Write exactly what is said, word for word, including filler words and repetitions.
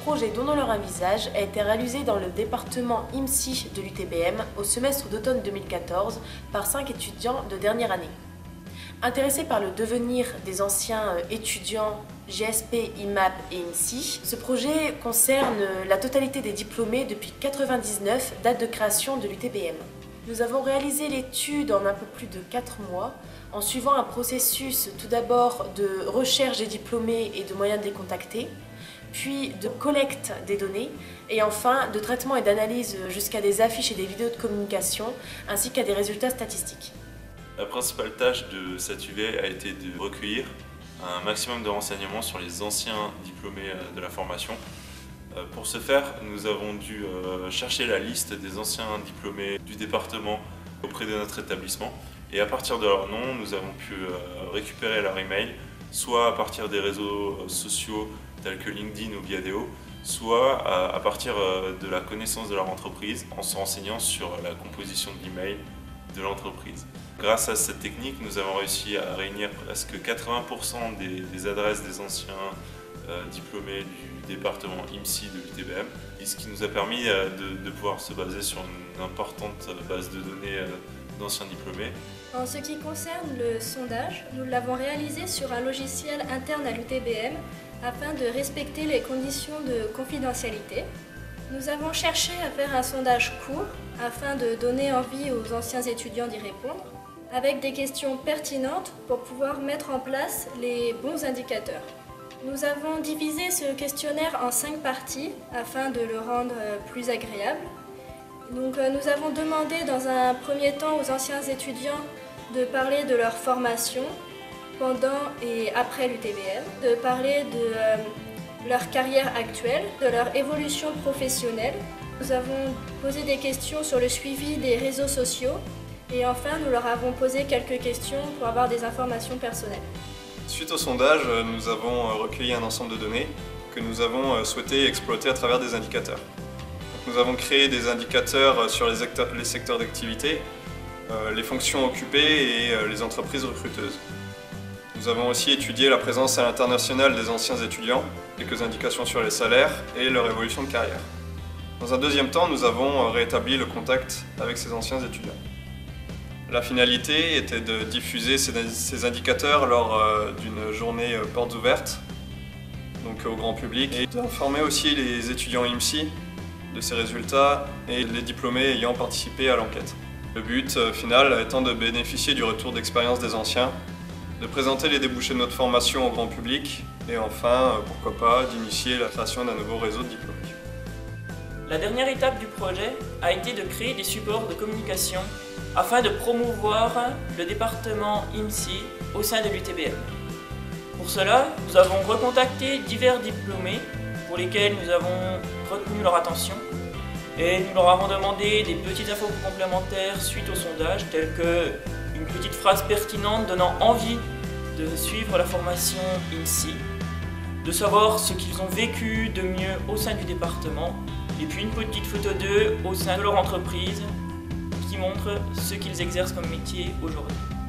projet Donnons-leur un visage a été réalisé dans le département I M S I de l'U T B M au semestre d'automne deux mille quatorze par cinq étudiants de dernière année. Intéressés par le devenir des anciens étudiants G S P, I M A P et I M S I, ce projet concerne la totalité des diplômés depuis mille neuf cent quatre-vingt-dix-neuf, date de création de l'U T B M. Nous avons réalisé l'étude en un peu plus de quatre mois, en suivant un processus tout d'abord de recherche des diplômés et de moyens de les contacter, puis de collecte des données, et enfin de traitement et d'analyse jusqu'à des affiches et des vidéos de communication, ainsi qu'à des résultats statistiques. La principale tâche de cette U V a été de recueillir un maximum de renseignements sur les anciens diplômés de la formation. Pour ce faire, nous avons dû chercher la liste des anciens diplômés du département auprès de notre établissement. Et à partir de leur nom, nous avons pu récupérer leur email, soit à partir des réseaux sociaux tels que LinkedIn ou Viadeo, soit à partir de la connaissance de leur entreprise en se renseignant sur la composition de l'email de l'entreprise. Grâce à cette technique, nous avons réussi à réunir presque quatre-vingts pour cent des, des adresses des anciens euh, diplômés du département I M S I de l'U T B M, et ce qui nous a permis euh, de, de pouvoir se baser sur une importante base de données euh, d'anciens diplômés. En ce qui concerne le sondage, nous l'avons réalisé sur un logiciel interne à l'U T B M afin de respecter les conditions de confidentialité. Nous avons cherché à faire un sondage court afin de donner envie aux anciens étudiants d'y répondre, avec des questions pertinentes pour pouvoir mettre en place les bons indicateurs. Nous avons divisé ce questionnaire en cinq parties afin de le rendre plus agréable. Donc, nous avons demandé dans un premier temps aux anciens étudiants de parler de leur formation pendant et après l'U T B M, de parler de euh, leur carrière actuelle, de leur évolution professionnelle. Nous avons posé des questions sur le suivi des réseaux sociaux et enfin nous leur avons posé quelques questions pour avoir des informations personnelles. Suite au sondage, nous avons recueilli un ensemble de données que nous avons souhaité exploiter à travers des indicateurs. Nous avons créé des indicateurs sur les, les secteurs d'activité, les fonctions occupées et les entreprises recruteuses. Nous avons aussi étudié la présence à l'international des anciens étudiants, quelques indications sur les salaires et leur évolution de carrière. Dans un deuxième temps, nous avons rétabli le contact avec ces anciens étudiants. La finalité était de diffuser ces indicateurs lors d'une journée portes ouvertes, donc au grand public, et d'informer aussi les étudiants I M S I de ces résultats et les diplômés ayant participé à l'enquête. Le but final étant de bénéficier du retour d'expérience des anciens, de présenter les débouchés de notre formation au grand public et enfin, pourquoi pas, d'initier la création d'un nouveau réseau de diplômés. La dernière étape du projet a été de créer des supports de communication afin de promouvoir le département I M S I au sein de l'U T B M. Pour cela, nous avons recontacté divers diplômés pour lesquels nous avons retenu leur attention et nous leur avons demandé des petites infos complémentaires suite au sondage, telles que une petite phrase pertinente donnant envie de suivre la formation I M S I, de savoir ce qu'ils ont vécu de mieux au sein du département, et puis une petite photo d'eux au sein de leur entreprise qui montre ce qu'ils exercent comme métier aujourd'hui.